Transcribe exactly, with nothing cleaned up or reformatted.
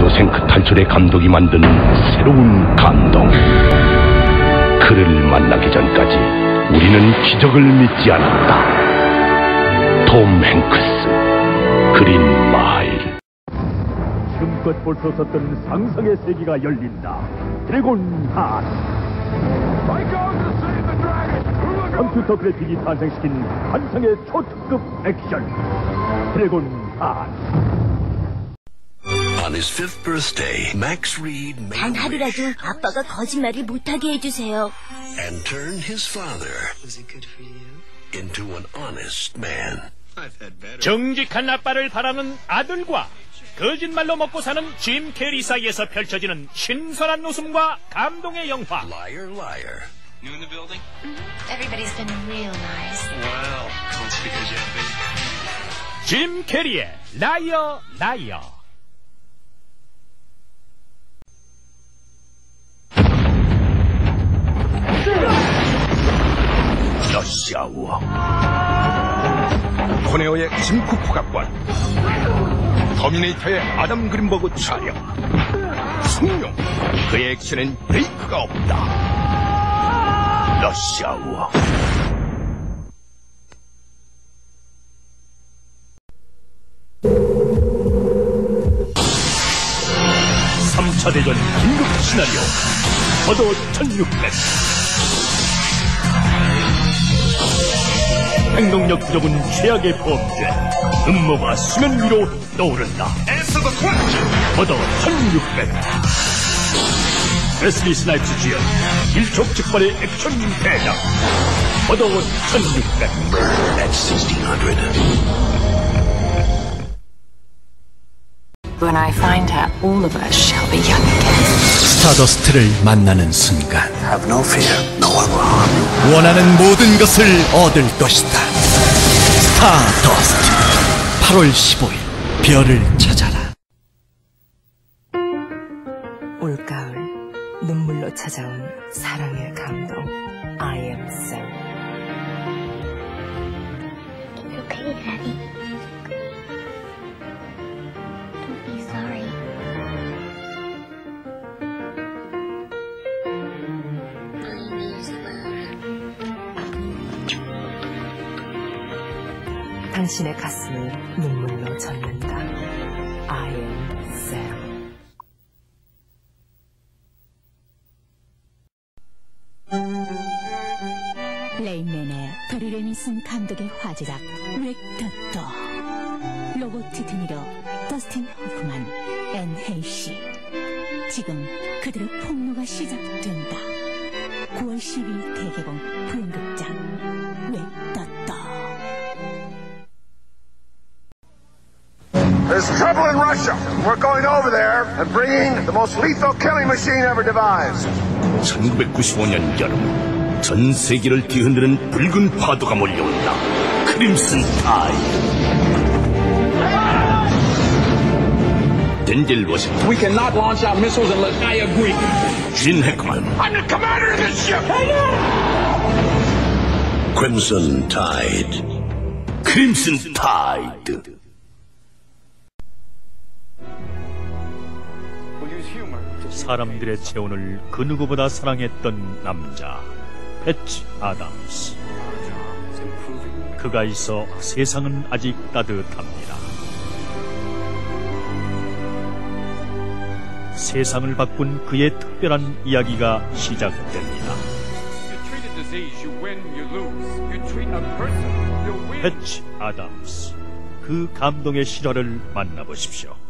쇼생크 탈출의 감독이 만든 새로운 감동. 그를 만나기 전까지 우리는 기적을 믿지 않았다. 톰 행크스, 그린 마일. 지금껏 볼 수 없었던 상상의 세계가 열린다. 드래곤 핫. 컴퓨터 그래픽이 탄생시킨 환상의 초특급 액션. 드래곤 핫. On his fifth birthday, Max Reed made 단 하루라도 아빠가 거짓말을 못하게 해주세요. and turned his father into an honest man. 정직한 아빠를 바라는 아들과 거짓말로 먹고 사는 짐 캐리 사이에서 펼쳐지는 신선한 웃음과 감동의 영화. Liar, liar. New in the building? Mm-hmm. Everybody's been real nice. Well, don't speak as yet, baby. 짐 캐리의 라이어 라이어. 러시아워. 코네오의 짐 쿠프 각본, 터미네이터의 아담 그린버그 촬영. 성룡, 그의 액션엔 브레이크가 없다. 러시아워. 삼 차 대전 긴급 시나리오 버더 천육백. 행동력 부족은 최악의 범죄. 음모가 수면 위로 떠오른다. 버더 천육백. 레슬리 스나이프스 주연 일촉즉발의 액션 대작 버더 천육백. That's sixteen hundred. When I find her, all of us shall be young again. 스타더스트를 만나는 순간 Have no fear. No one will harm you. 원하는 모든 것을 얻을 것이다. 스타더스트. 팔월 십오일 별을 찾아라. 올가을 눈물로 찾아온 사랑의 감동. I am Sam. It's okay, Daddy. Don't be sorry. Nine years left. 당신의 가슴을 눈물로 젖는다. I am Sam. 레인맨의 버리 레미슨 감독의 화제작 렉더더. 로버트 드니로, 더스틴 호프만, 앤 헤이시. 지금 그들의 폭로가 시작된다. 구월 십일 대개봉 부연극장 렉더더. There's trouble in Russia. We're going over there and bringing the most lethal killing machine ever devised. 천구백구십오년 여름, 전 세계를 뒤흔드는 붉은 파도가 몰려온다. 크림슨 타이드. 덴젤 워싱턴. We cannot launch our missiles unless I agree. 진 해커만. I'm the commander of this ship. Crimson Tide. 크림슨 타이드. 사람들의 체온을 그 누구보다 사랑했던 남자 패치 아담스. 그가 있어 세상은 아직 따뜻합니다. 세상을 바꾼 그의 특별한 이야기가 시작됩니다. 패치 아담스, 그 감동의 실화를 만나보십시오.